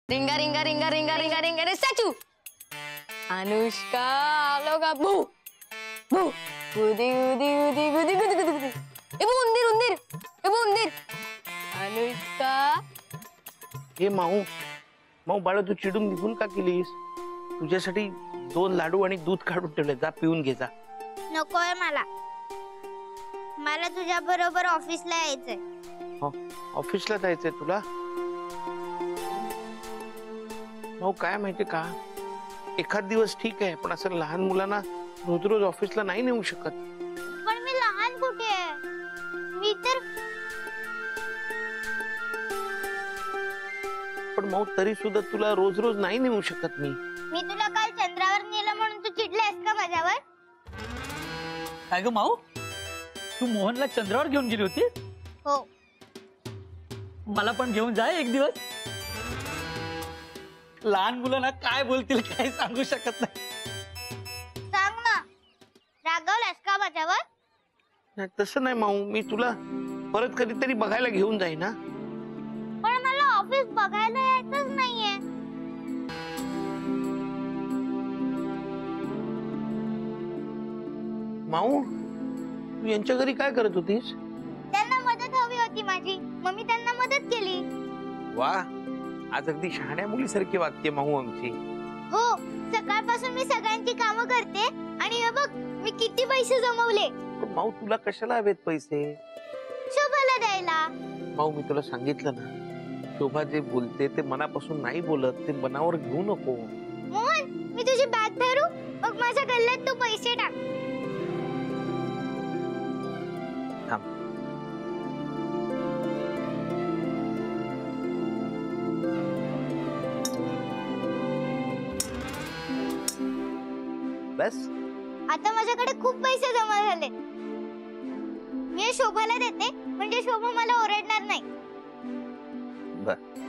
रिंगा रिंगा रिंगा रिंगा रिंगा रिंगा रे स्टॅच्यू अनुष्का आलो का भू भू गुदी गुदी गुदी गुदी गुदी गुदी गुदी ए बू उंदीर उंदीर ए बू उंदीर अनुष्का हे माऊ बाळा तू चिडून निघून का केलीस? तुझ्यासाठी 2 लाडू आणि दूध काढून ठेवले, जा पिऊन घे जा. नकोय मला तुझ्या बरोबर ऑफिसला यायचंय. हो ऑफिसला जायचंय तुला? भाऊ काय माहिती का, एखाद दिवस ठीक आहे, पण असं लहान मुलांना रोज रोज ऑफिसला नाही नेऊ शकत. पण मी लहान कुठे आहे? मी तर पण भाऊ तरी सुद्धा तुला रोज रोज नाही नेऊ शकत मी तुला काल चंद्रावर नेलं म्हणून तू चिडलास का माझ्यावर? काय ग माऊ, तू मोहनला चंद्रावर घेऊन गेली होती? हो. मला पण घेऊन जा एक दिवस. लहान मुलांना काय बोलतील काय सांगू शकत नाही. सांग ना, रागवलास का माझ्यावर? नाही तसं नाही माऊ, मी तुला परत कधीतरी बघायला घेऊन जाईन ना. पण मला ऑफिस बघायला यायचंच नाहीये. माऊ तू यांच्या घरी काय करत होतीस? त्यांना मदत हवी होती माझी, मग मी त्यांना मदत केली. वा, आज अगदी शहाण्या मुलीसारखी वागते माऊ आमची. हो, सकाळपासून मी सगळ्यांची कामं करते आणि हे बघ मी किती पैसे जमवले. पण माऊ तुला कशाला हवेत पैसे? शोभाला द्यायला. माऊ मी तुला सांगितलं ना, शोभा जे बोलते ते मनापासून नाही बोलत, ते मनावर घेऊ नको. मोहन, मी तुझी बॅग धरू? मग माझ्या गल्ल्यात तू पैसे टाक. थांब. बस आता माझ्याकडे खूप पैसे जमा झाले. मी शोभाला देते म्हणजे शोभा मला ओरडणार नाही. बर